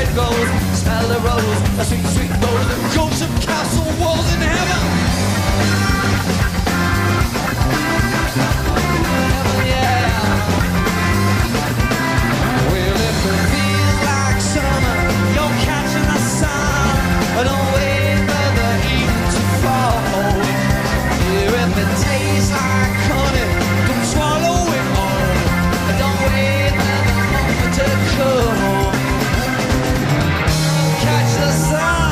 it goes. Smell the rose, a sweet, sweet rose. The ghosts of castle walls in heaven. Heaven, yeah. Well, if it feels like summer, you're catching the sun. Don't wait for the evening to fall. Yeah, if it tastes like honey, don't swallow it all. Don't wait for the moment to come. Catch the sun.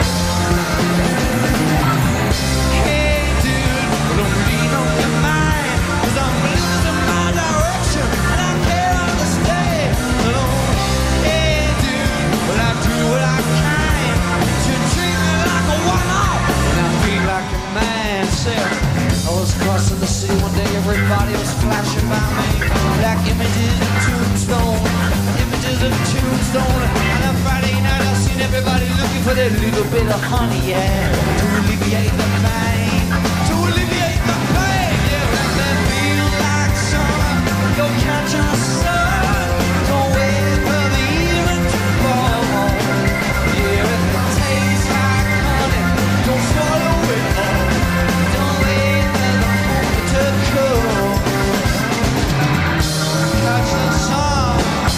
Hey dude, don't lean on your mind, 'cause I'm losing my direction and I can't understand. Hey dude, well I do what I can to treat me like a one-off and I feel like a man. I was crossing the sea one day, everybody was flashing by me. Black images of tombstone, images of tombstone. And on Friday night I seen everybody looking for that little bit of honey, yeah, to alleviate the pain, to alleviate the pain. Yeah, let that feel like summer, you'll catch a sun. Don't wait for the evening to fall. Yeah, if it tastes like honey, don't swallow it all. Don't wait for the moment to come. Catch the sun.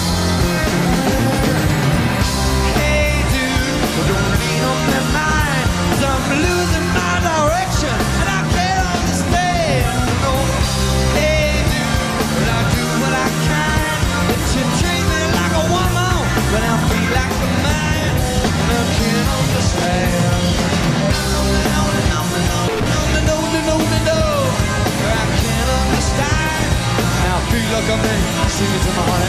Hey dude, don't lean on my mind, 'cause I'm losing my direction and I can't understand. No. Hey dude, but I do what I can, but you treat me like a woman when I feel like a man and I can't understand. No, no, no, no, no, no, no, no, no, no. I can't understand. And I feel like a man. Sing it to my heart.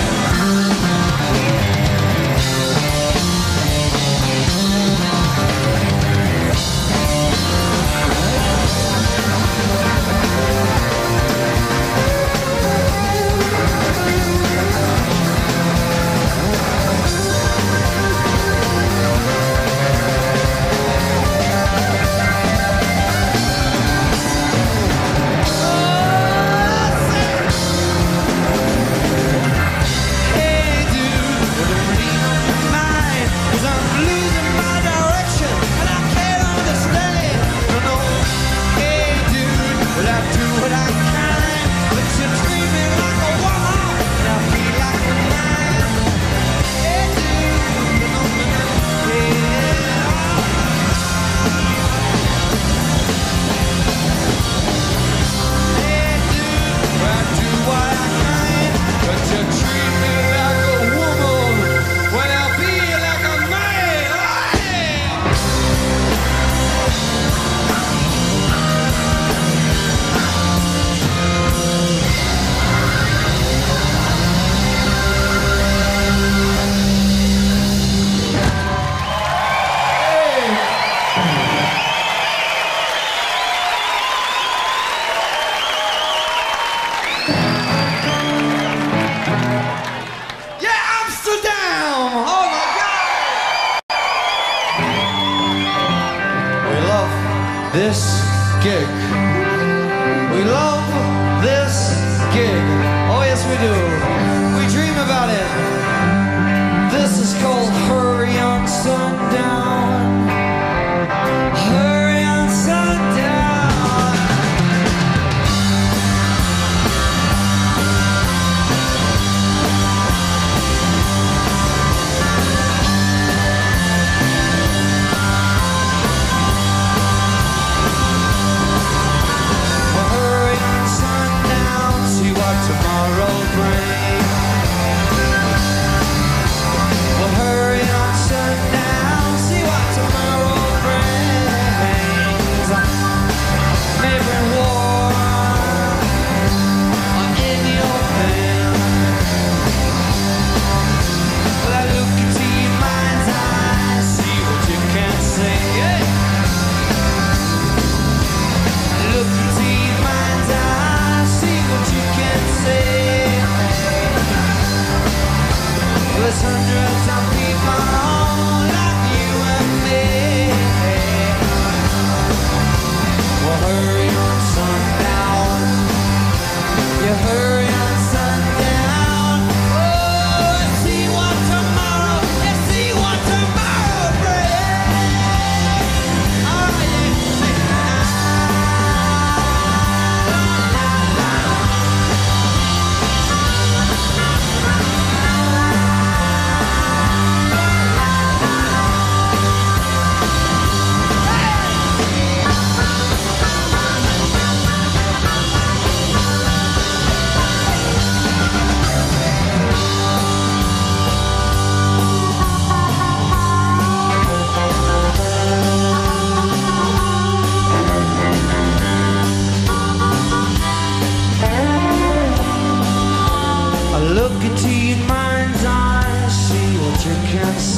This gig. We love this gig. Oh yes we do. We dream about it. This is called Hurry on Sundown. Hurry on Sundown.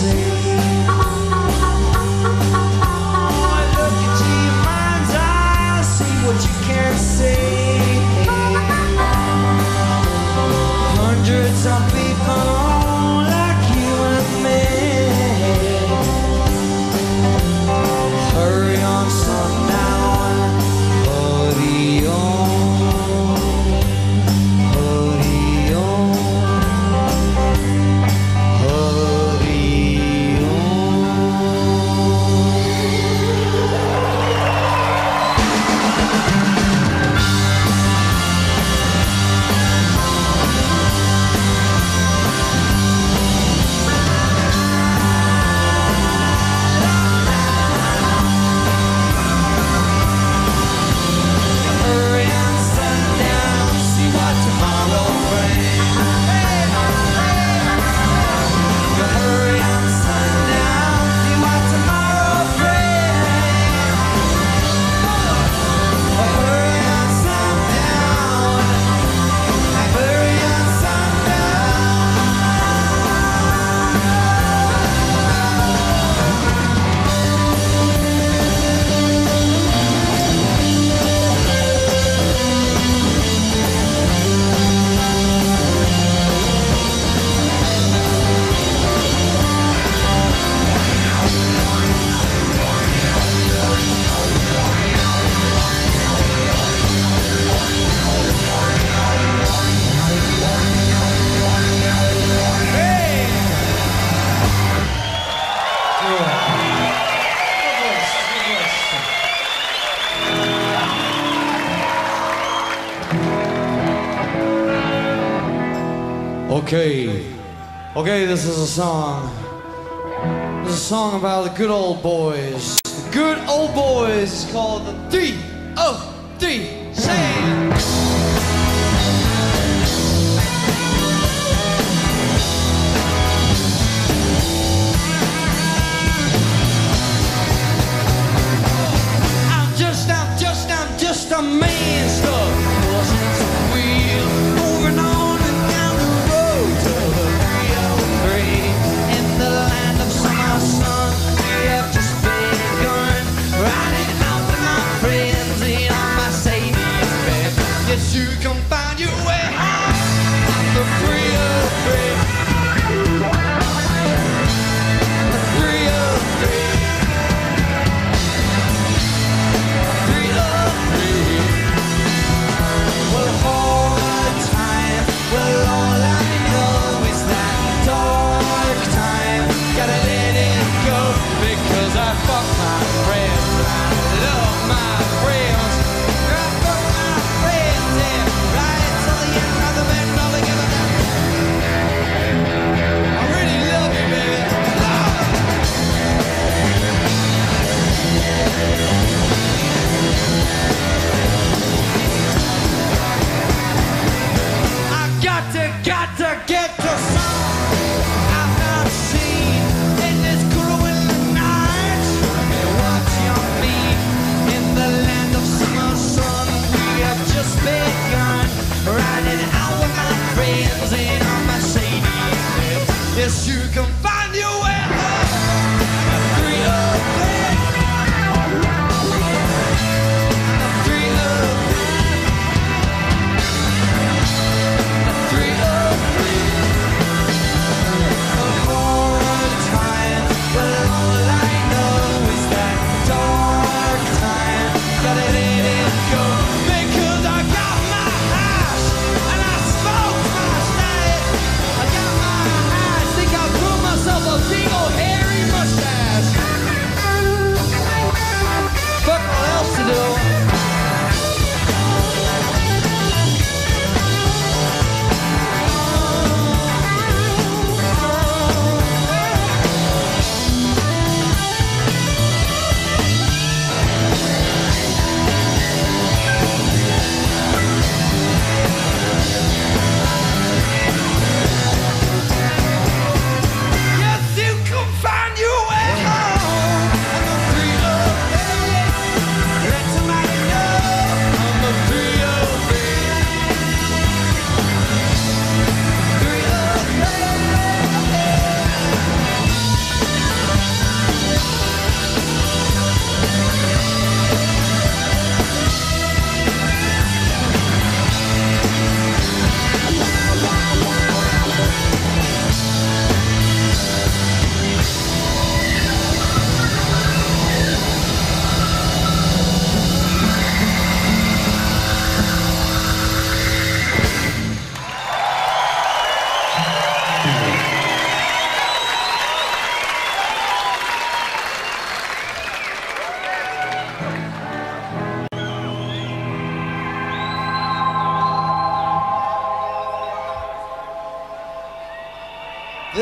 say. Oh, I look into your mind's eye, see what you can't say. Hundreds of people like you and me. Hurry on, sundown, hurry on, hurry on, hurry Okay, this is a song. This is a song about the good old boys. The good old boys is called the D.O.D. Say. I'm just a man stuck crossing some wheel, moving on and down the road to the 303. In the land of summer sun, we have just begun riding out with my friends in on my Mercedes.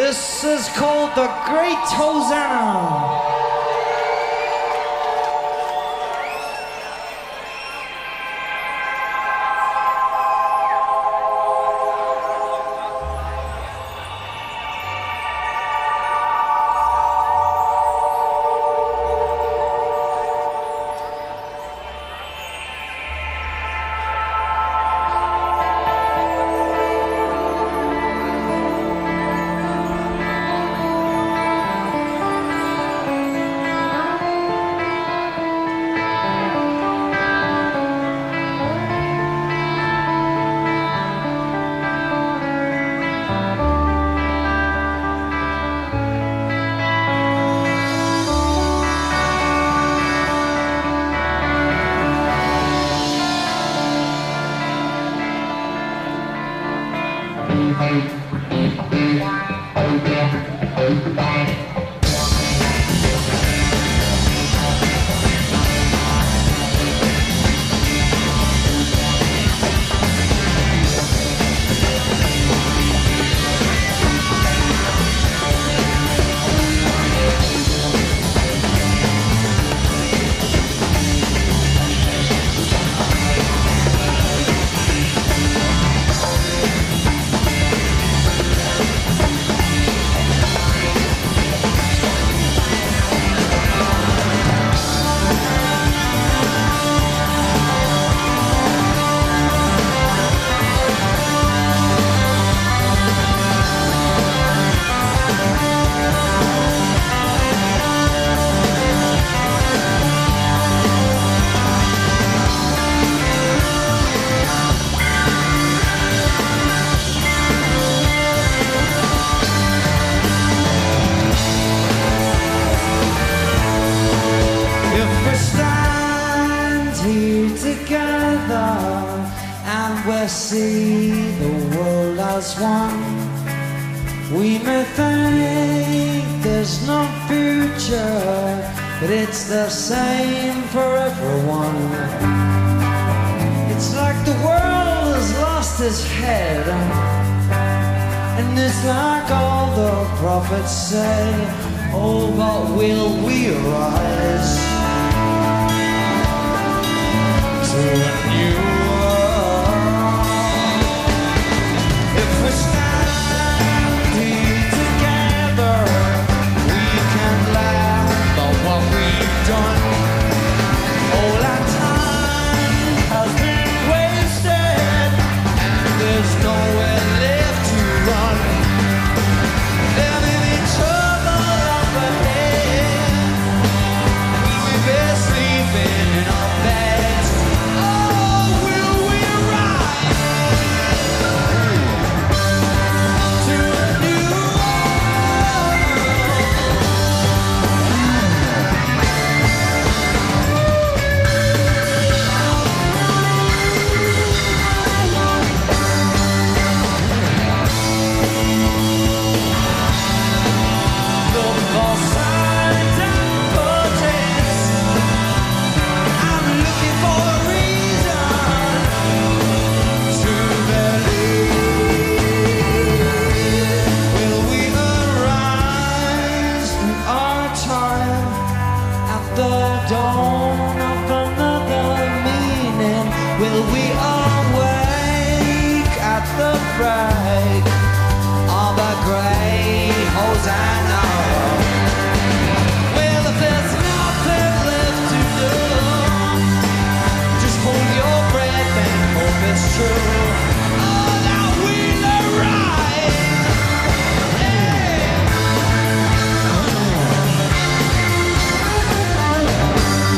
This is called The Great Hosanna. See the world as one. We may think there's no future, but it's the same for everyone. It's like the world has lost its head, and it's like all the prophets say, oh, but will we rise to a new world? If we stand here together, we can laugh about what we've done. All our time has been wasted, and there's nowhere left to run. There may be trouble up ahead, we'll be sleeping in our beds. Oh, will we rise to a new the false signs and portents? I'm looking for a reason to believe. Will we arise in our time at the dawn of another meaning? Will we awake at the break of a great Hosanna? Well, if there's nothing left to do, just hold your breath and hope it's true. Oh, that we'll arise. Yeah.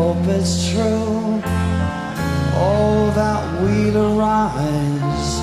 hope it's true, oh, that we'll arise.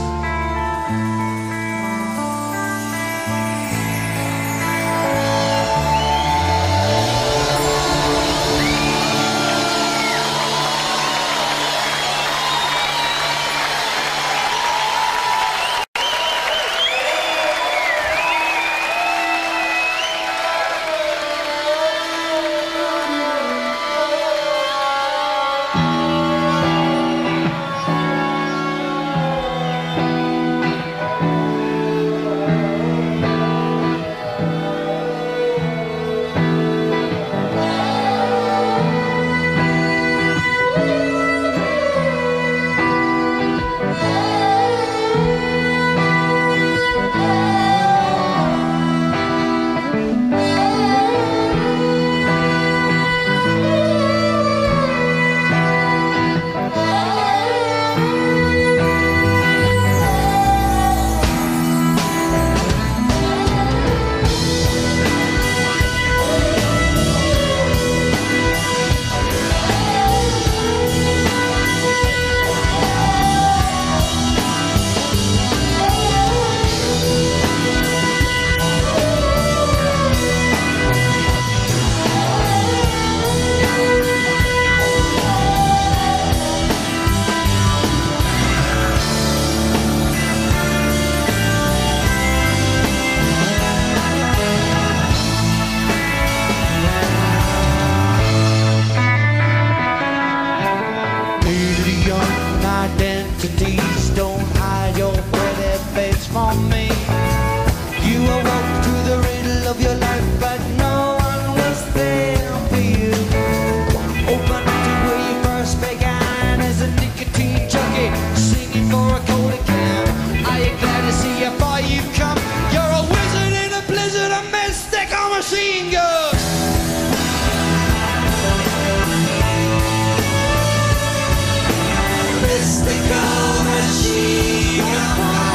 Identities, don't hide your pretty face from me. You awoke to the riddle of your life, but no one was there for you. Open to where you first began as a nicotine junkie, singing for a cola can. Are you glad to see how far you've come? You're a wizard in a blizzard, a mystic, a machine gun. Mystical machine gun.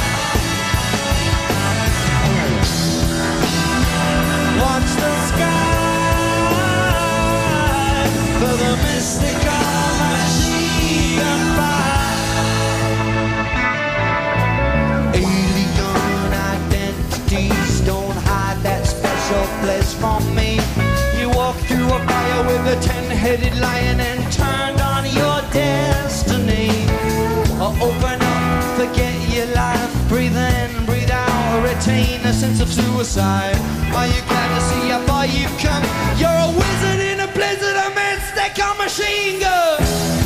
Watch the sky for the mystical machine gun fire. Alien identities, don't hide that special place from me. You walked through a fire with a 10-headed lion and turned on your destiny. Open up, forget your life, breathe in, breathe out, retain a sense of suicide. Are you glad to see how far you've come? You're a wizard in a blizzard, a mystic, a machine gun.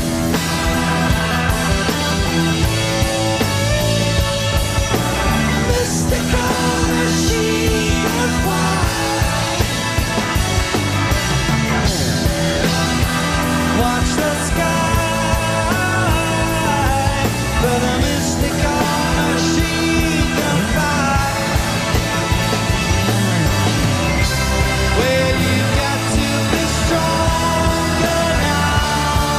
Mystical machine gun fire. Watch the sky for the mystical machine gun fire. Well, you got to be stronger now.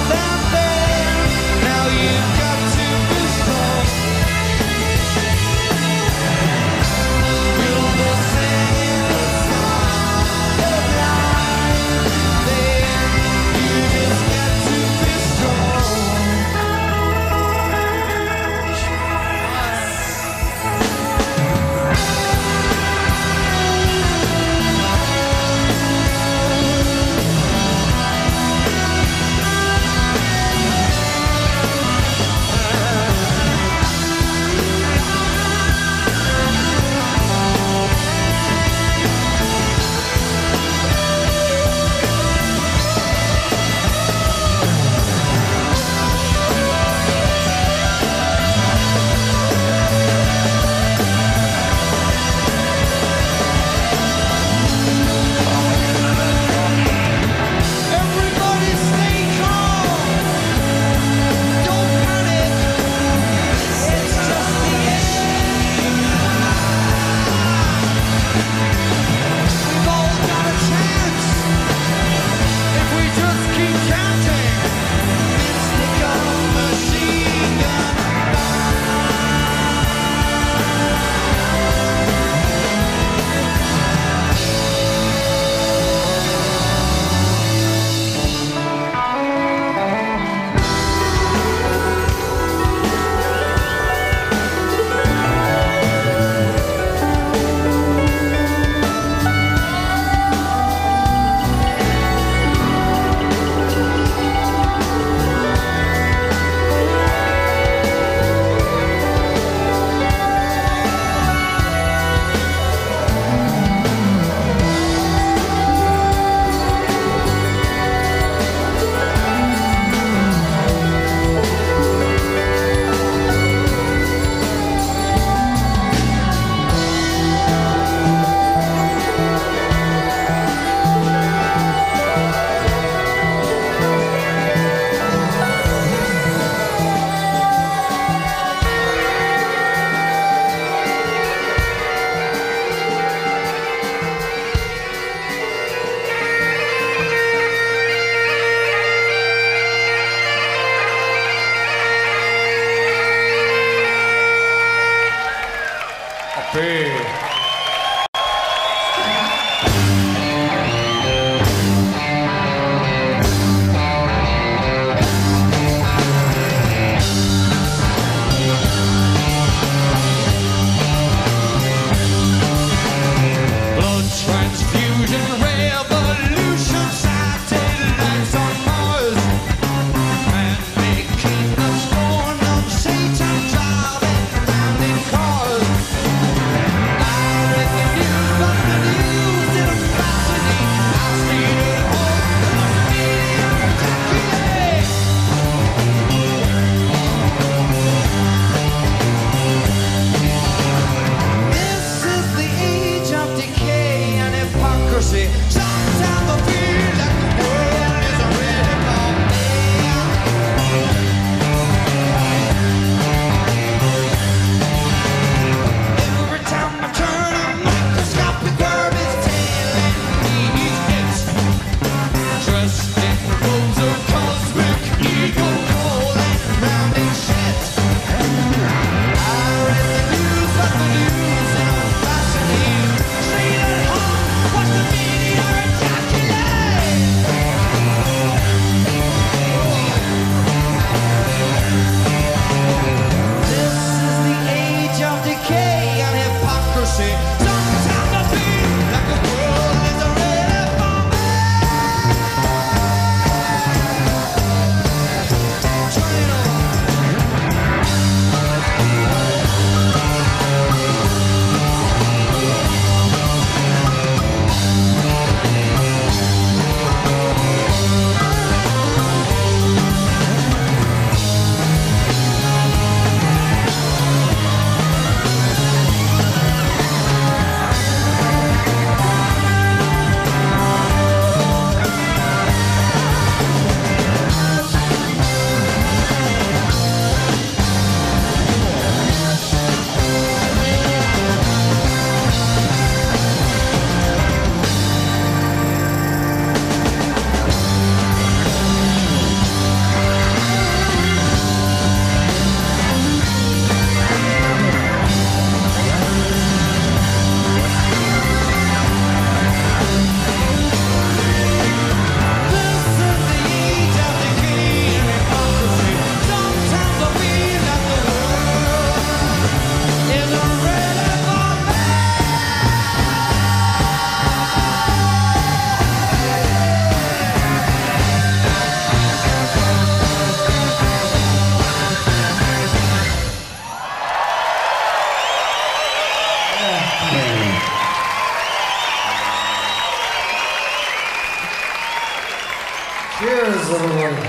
Cheers, everybody.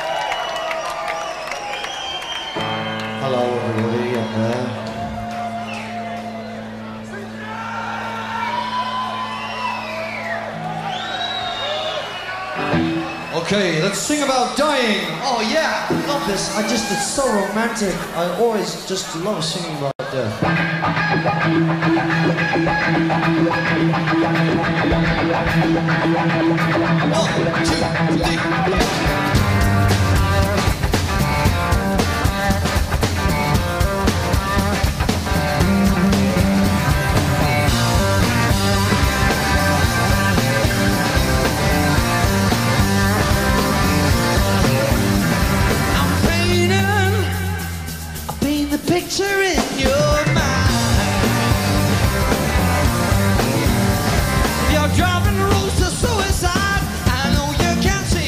Hello, everybody up there. Okay, let's sing about dying. Oh yeah, I love this. It's so romantic. I always just love singing about death. 1, 2, 3. Picture in your mind. You're driving the road to suicide. I know you can't see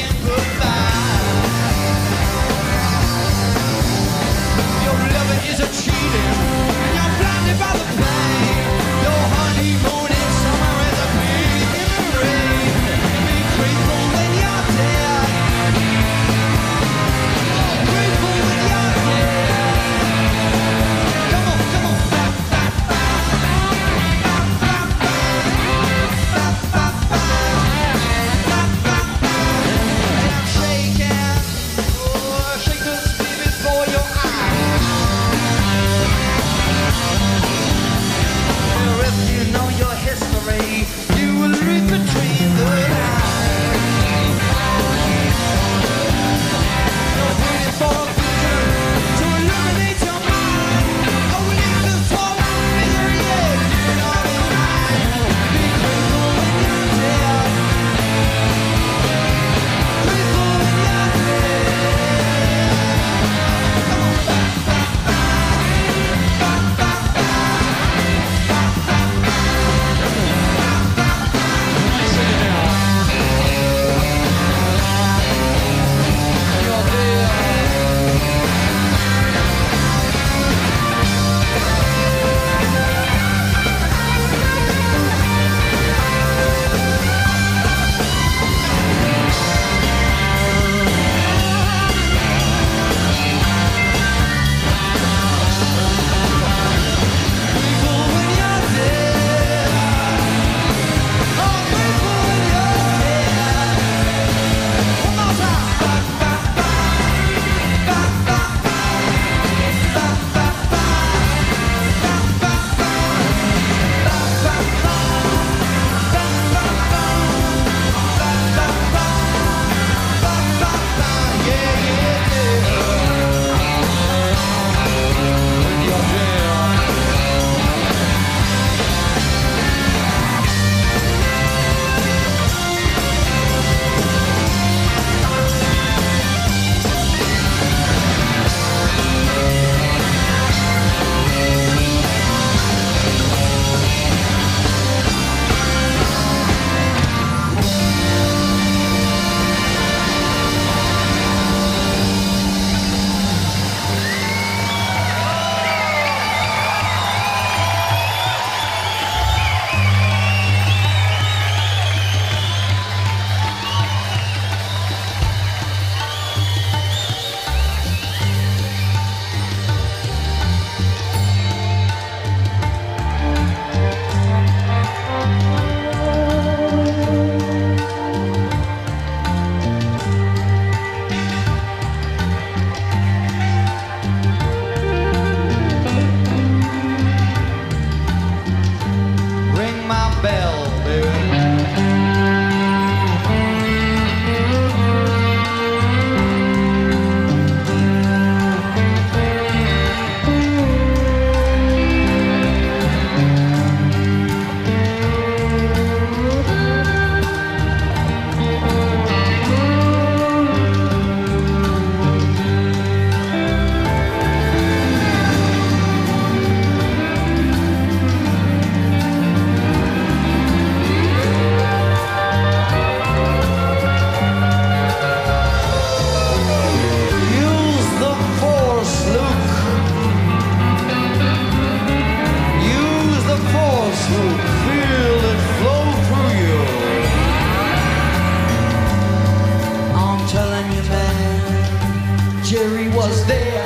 Jerry was there.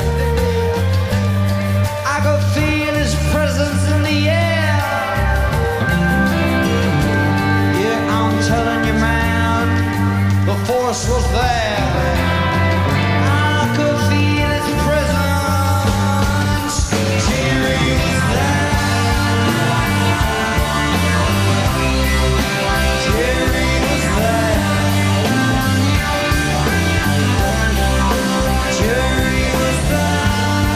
I could feel his presence in the air. Yeah, I'm telling you, man, the force was there. I could feel his presence. Jerry was there. Jerry was there. Jerry was there.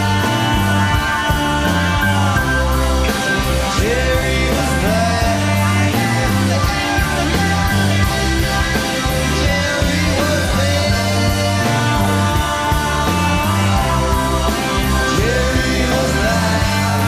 Jerry was there. Jerry was there. Jerry was there.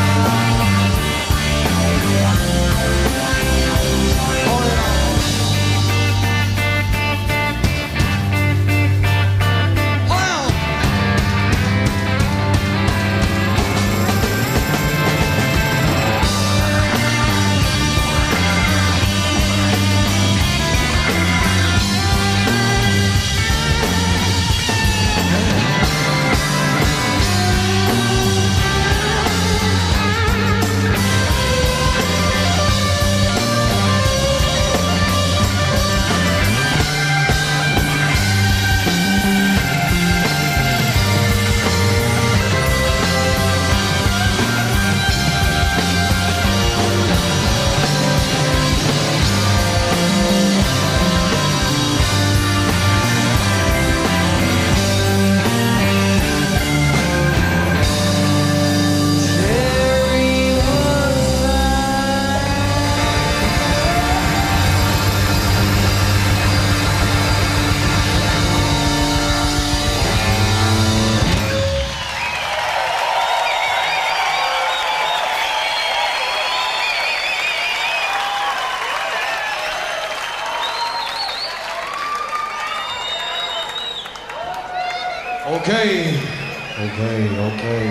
Okay.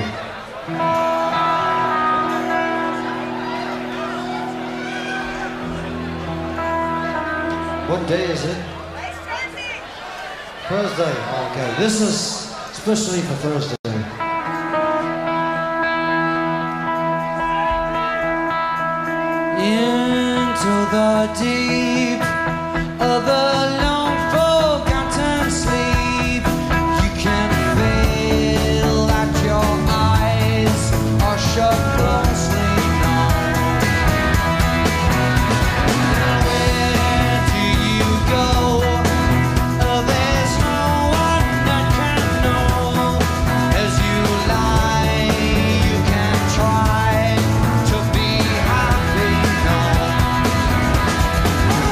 What day is it? Thursday. Okay, this is especially for Thursday. Into the deep of the long forgotten sleep, you can feel that your eyes are shut closely now. Where do you go? There's no one that can know. As you lie, you can try to be happy now.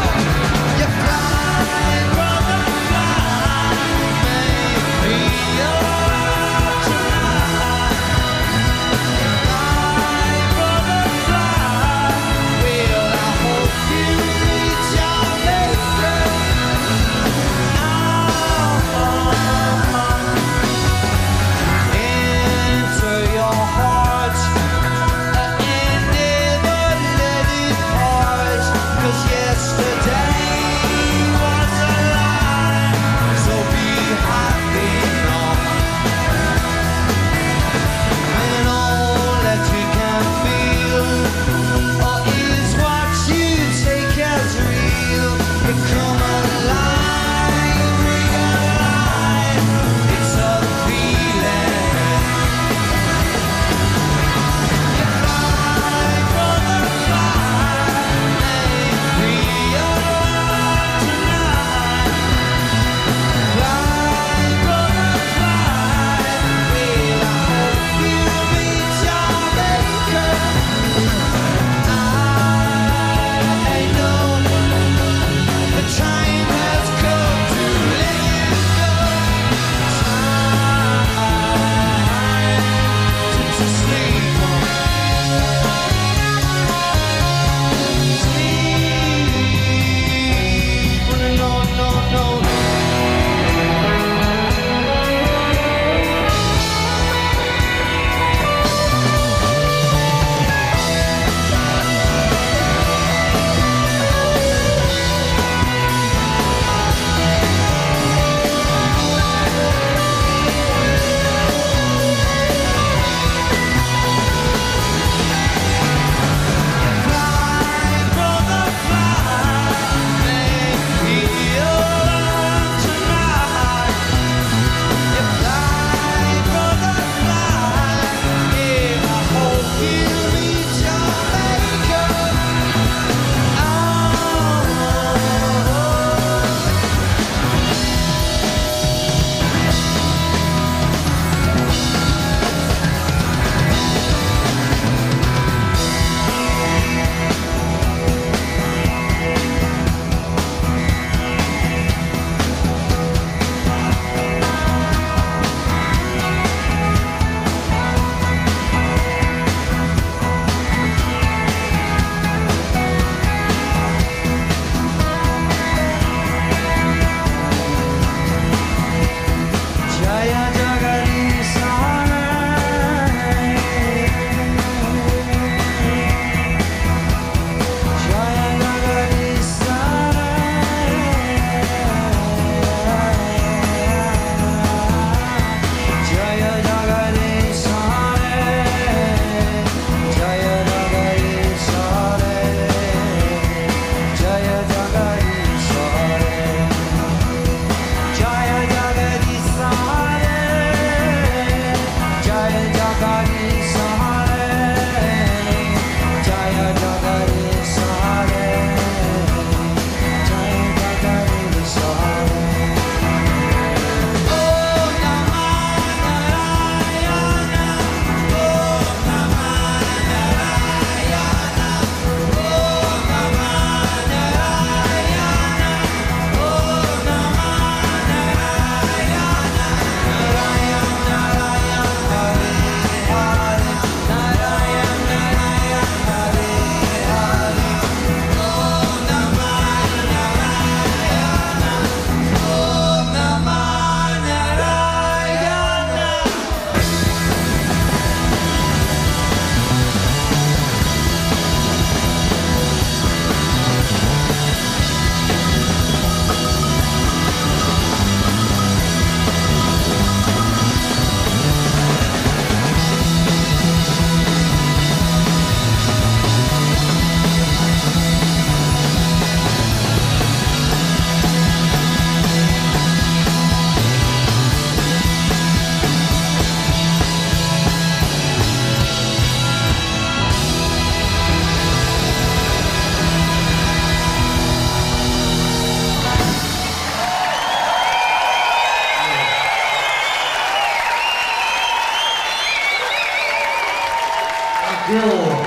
Bill.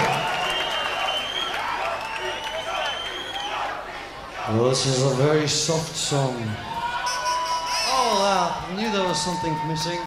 Well, this is a very soft song. Oh, I knew there was something missing.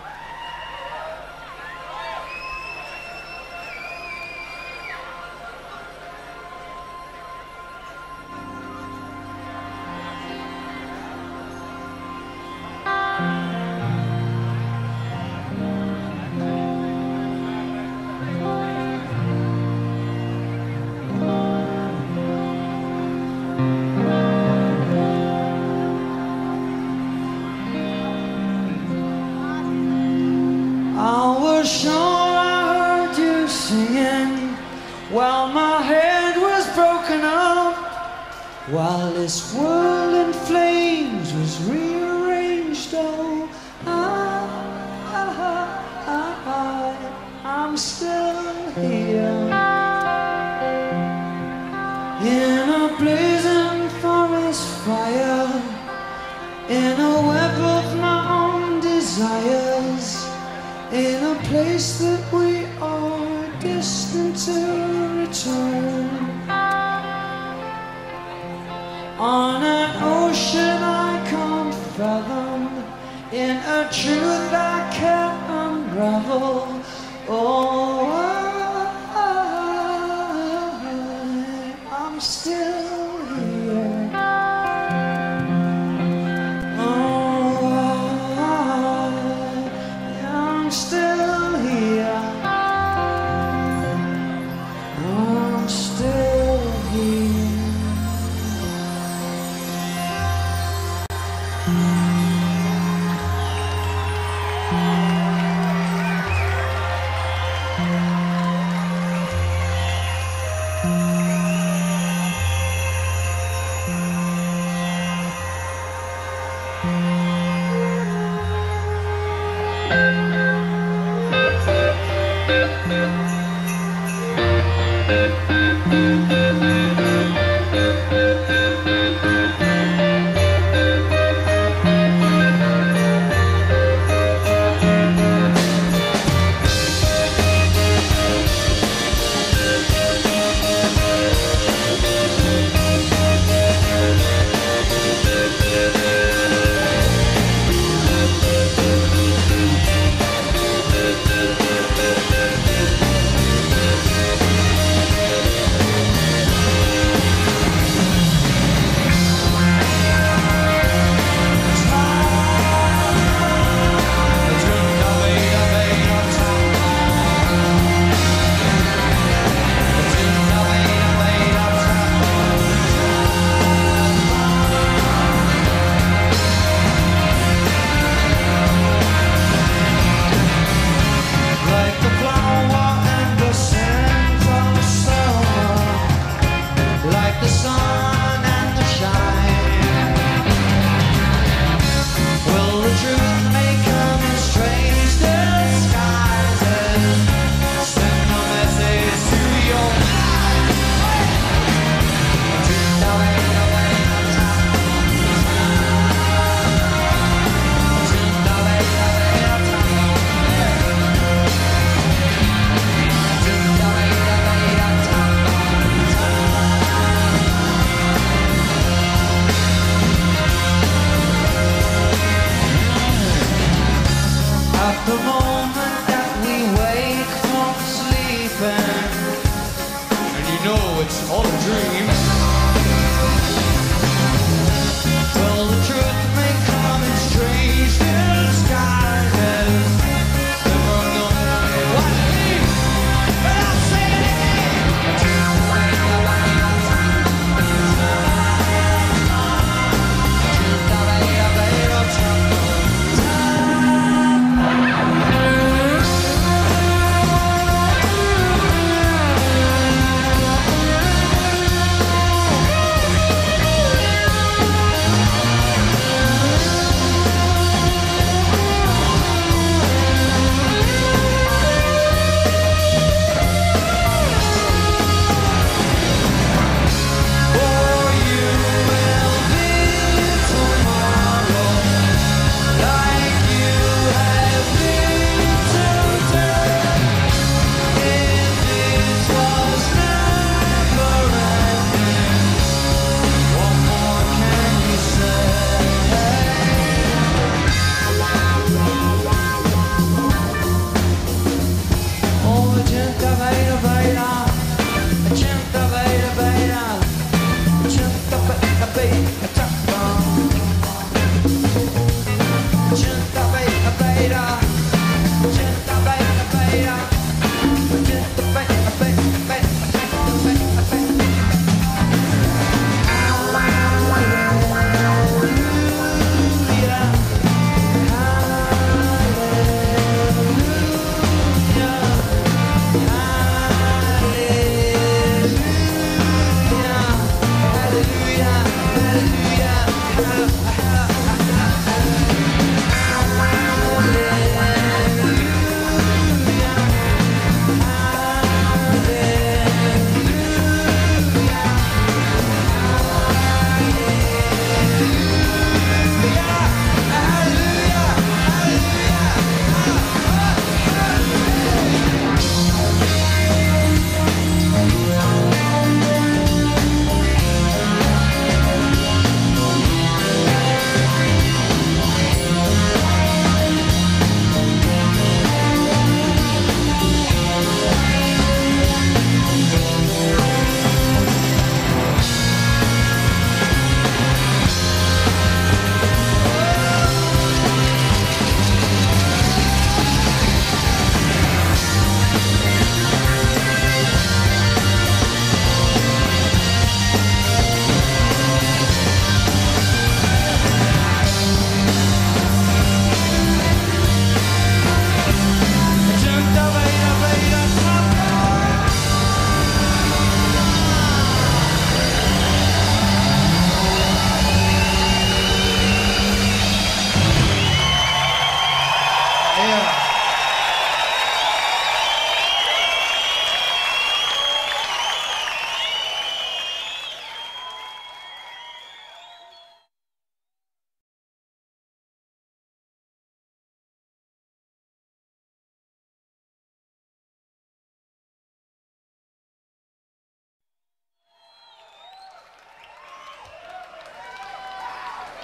I was sure I heard you singing while my head was broken up, while this world in flames was rearranged. Oh, I'm still here in a blazing forest fire, in a web of my own desires, in a place that we are destined to return, on an ocean I can't fathom, in a truth I can't unravel. Oh, I'm still here. I'm still here. I'm still here.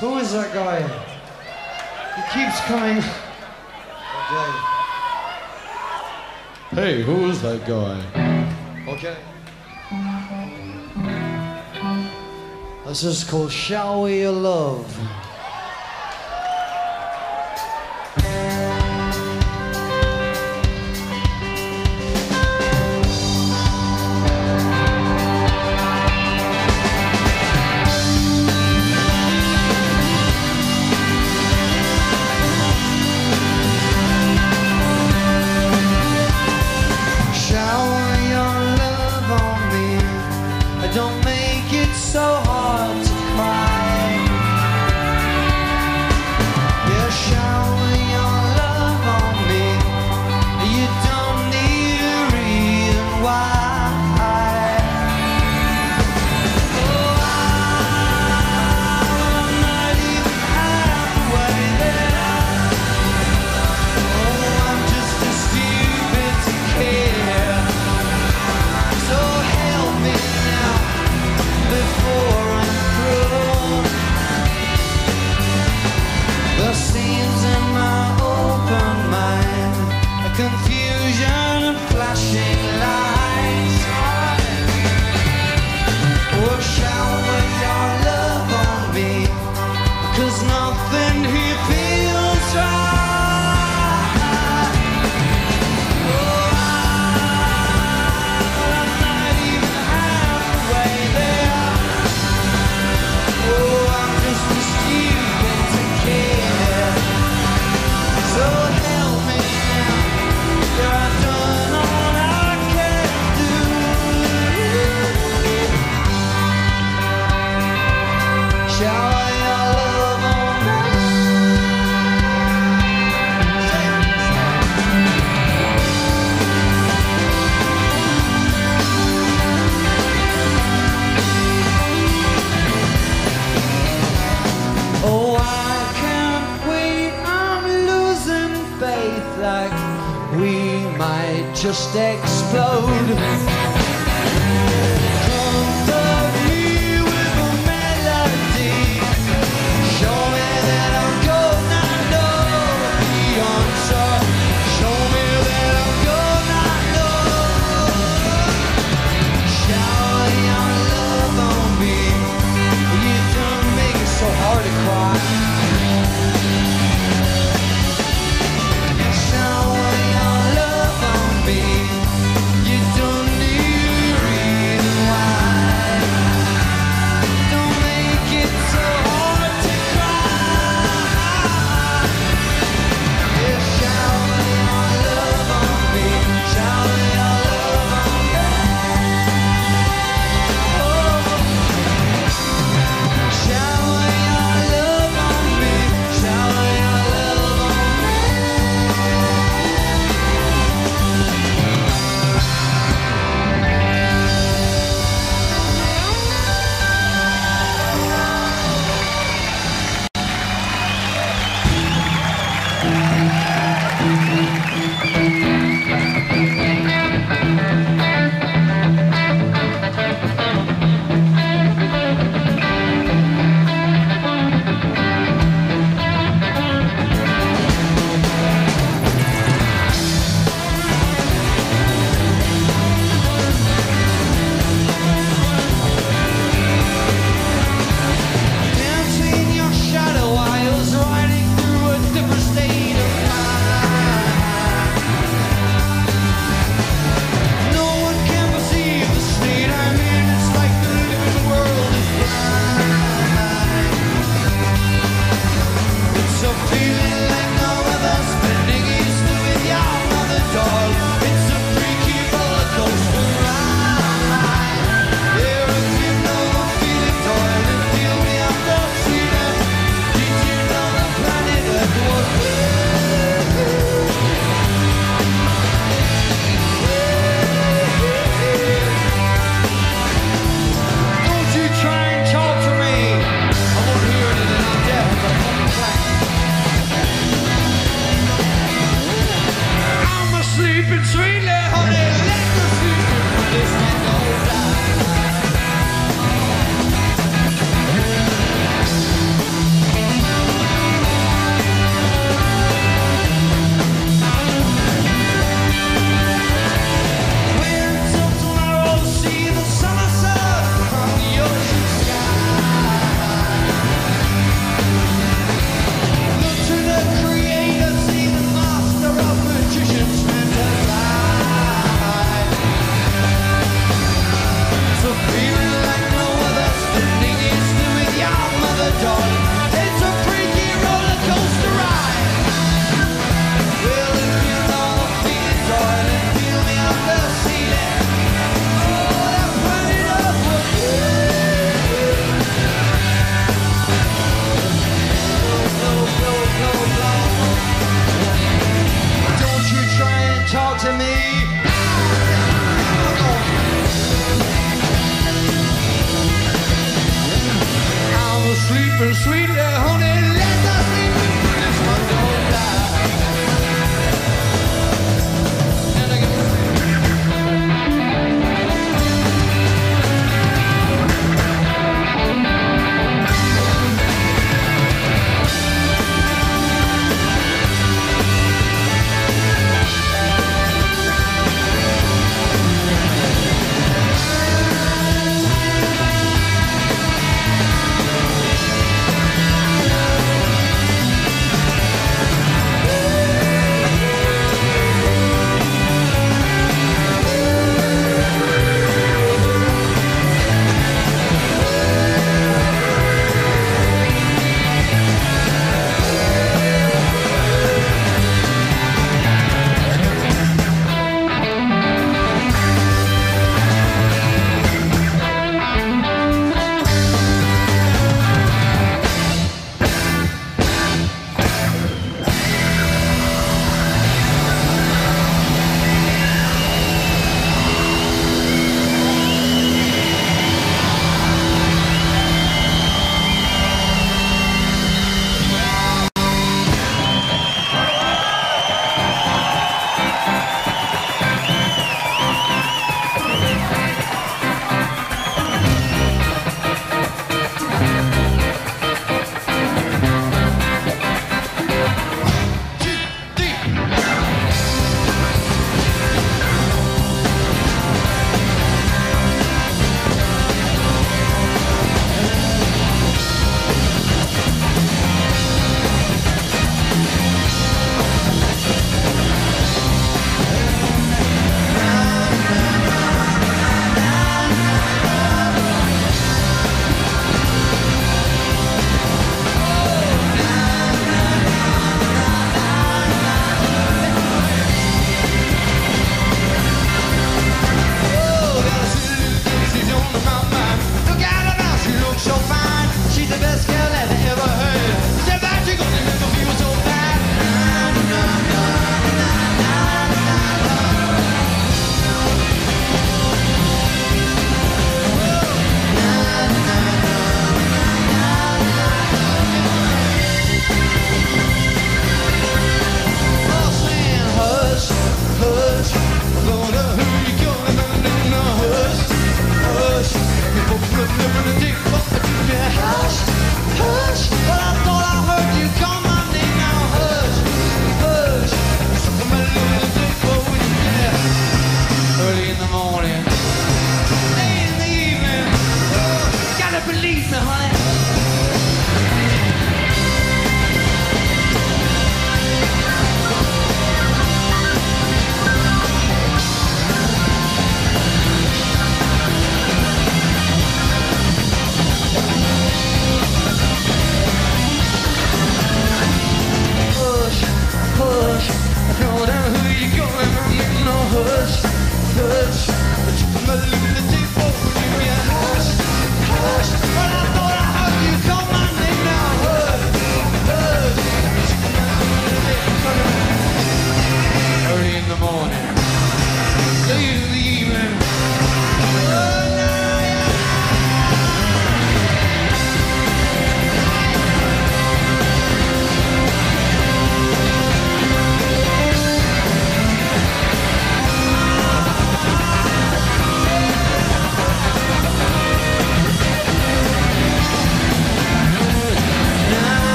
Who is that guy? He keeps coming. Okay. Hey, who is that guy? Okay. This is called Shall We Love. Don't make it so hard to cry. Yeah, shower your love on me. You don't need a reason why. Oh, I'm not even halfway there. Oh, I'm just too stupid to care. So help me now before I'm through. The scenes in my open mind, a confusion of flashing lights. Oh, shower your love on me, 'cause nothing here feels right. Oh, I'm not even halfway there. Oh, I'm just too stupid to care. So help me now. Yeah, I've done all I can do. Shower your love on me. Oh, I can't wait, I'm losing faith, like we might just explode. Comfort me with a melody. Show me that I'm good, I know the answer. Show me that I'm good, I know. Shower your love on me. You don't make it so hard to cry. Shower your love on me. You don't need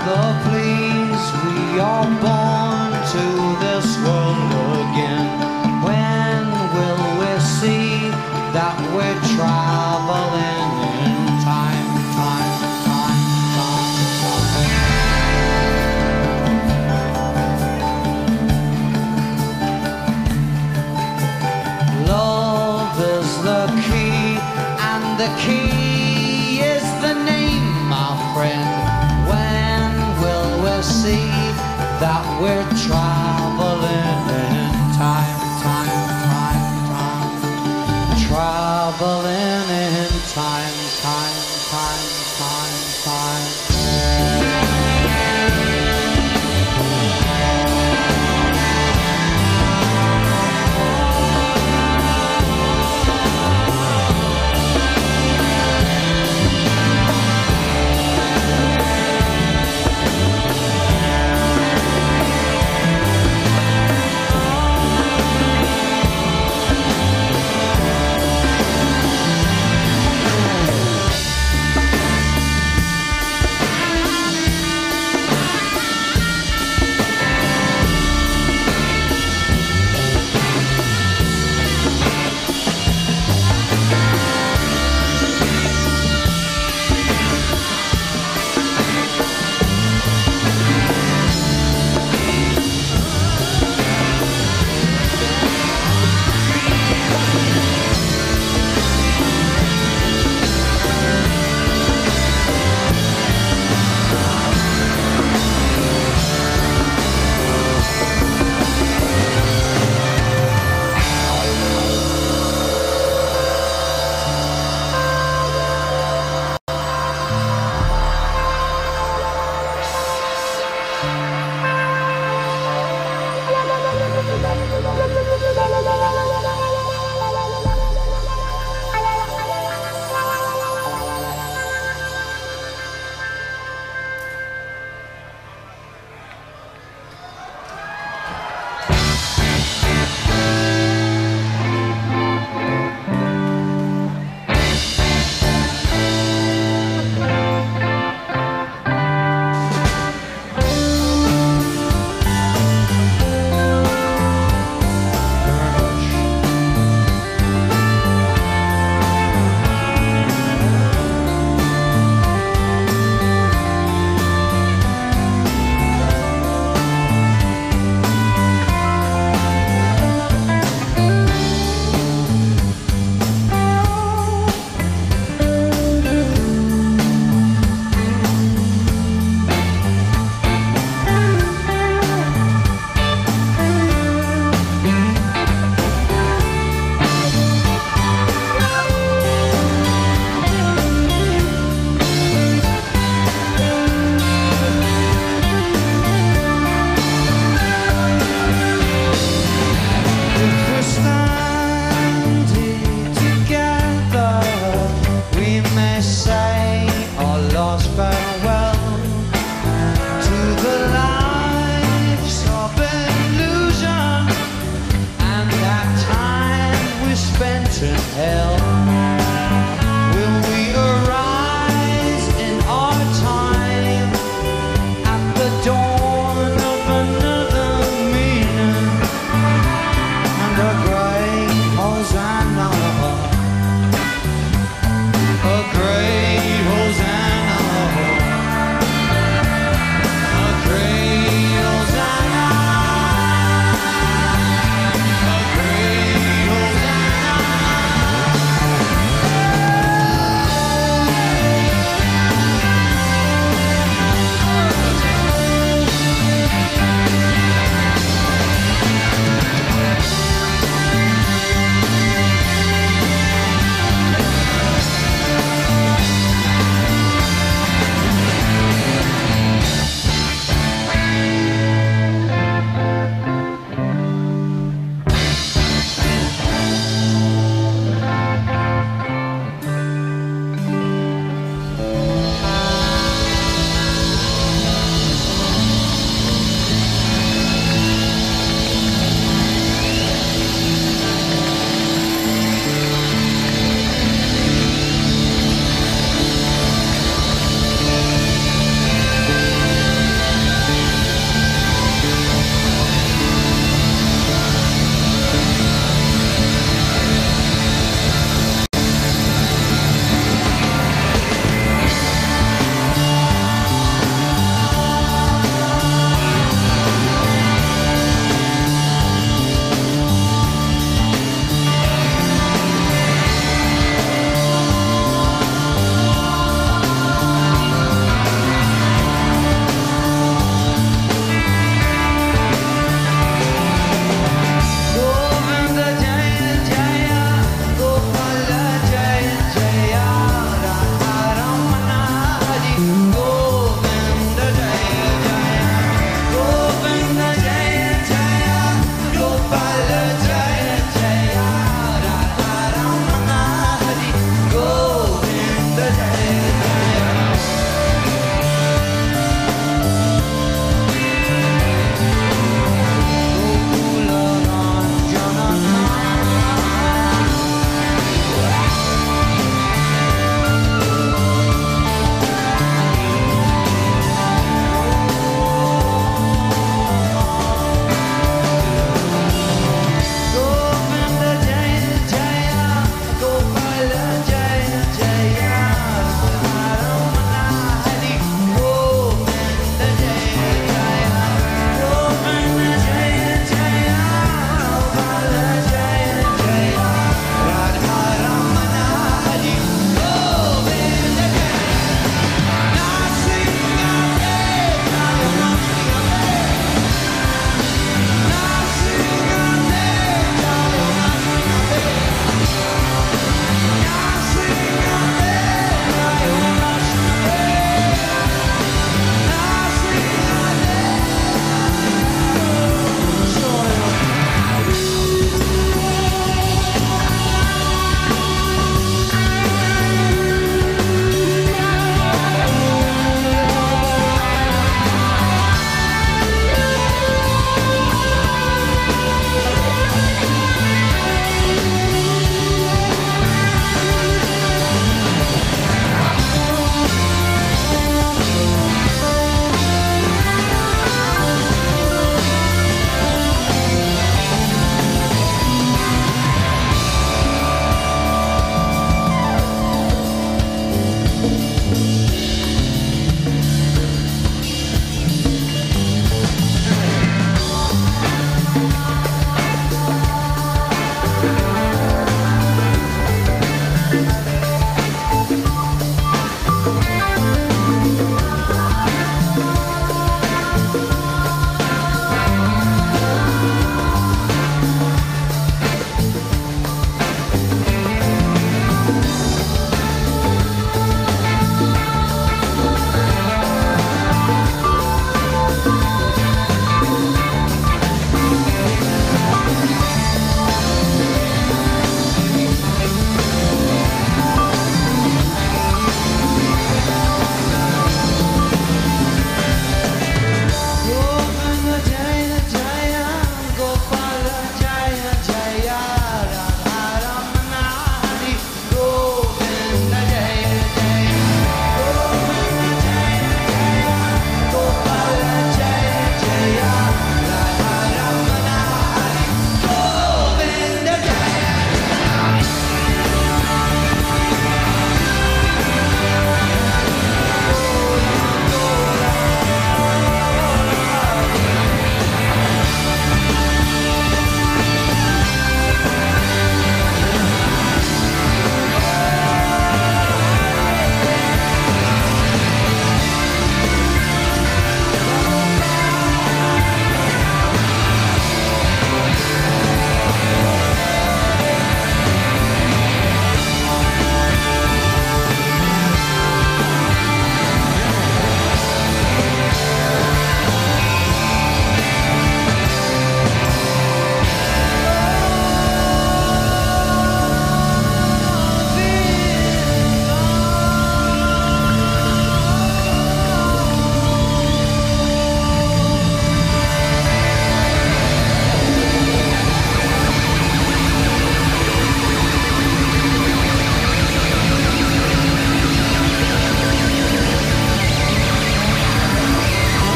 Father, please, we are born to this world again. When will we see that we're traveling in time, time, time, time, time? Love is the key, and the key is the name, my friend. When will we see that we're traveling in time, time, time, time? Traveling in time, time, time, time, time.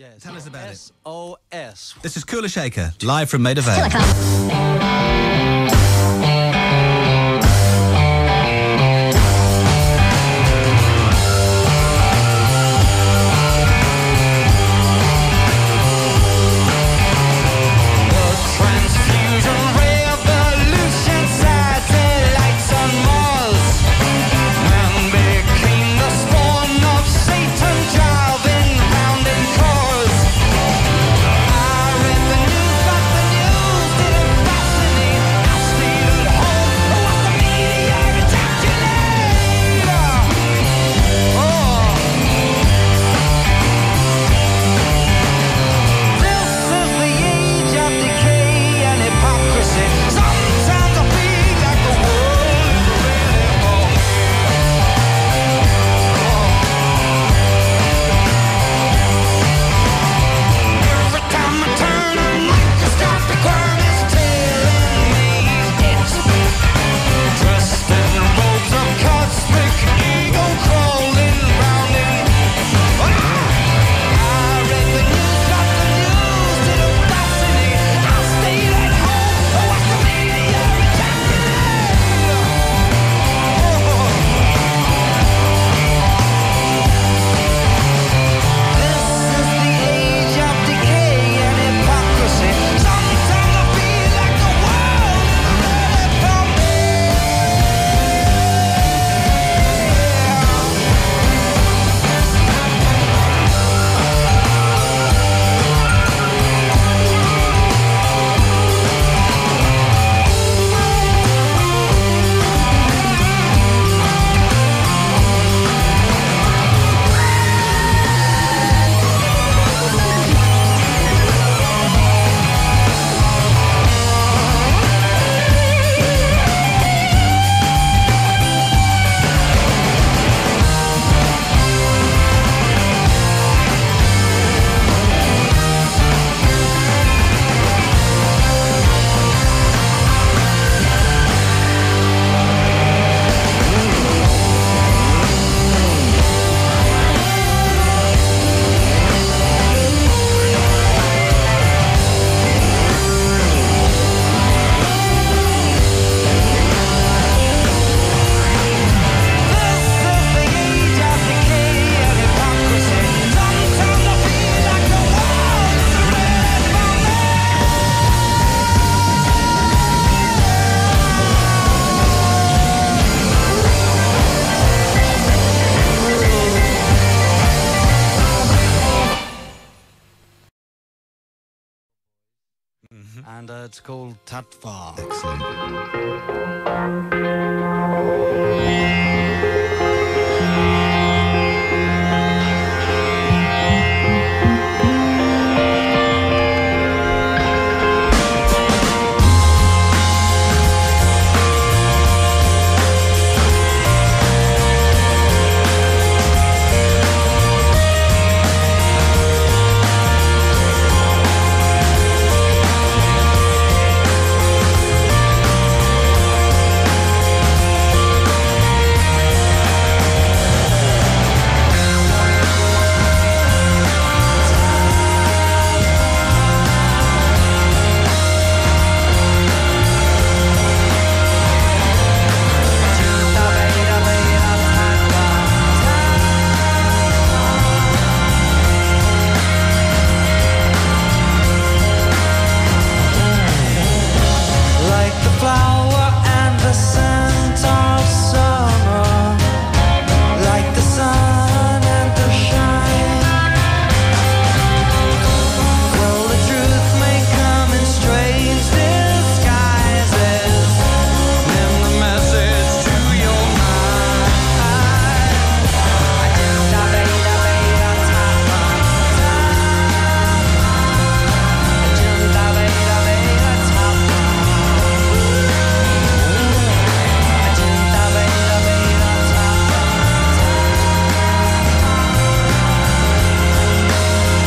Tell us about it. SOS. This is Kula Shaker, live from Maida Vale. And it's called Tatva.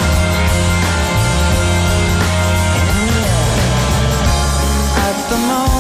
the moment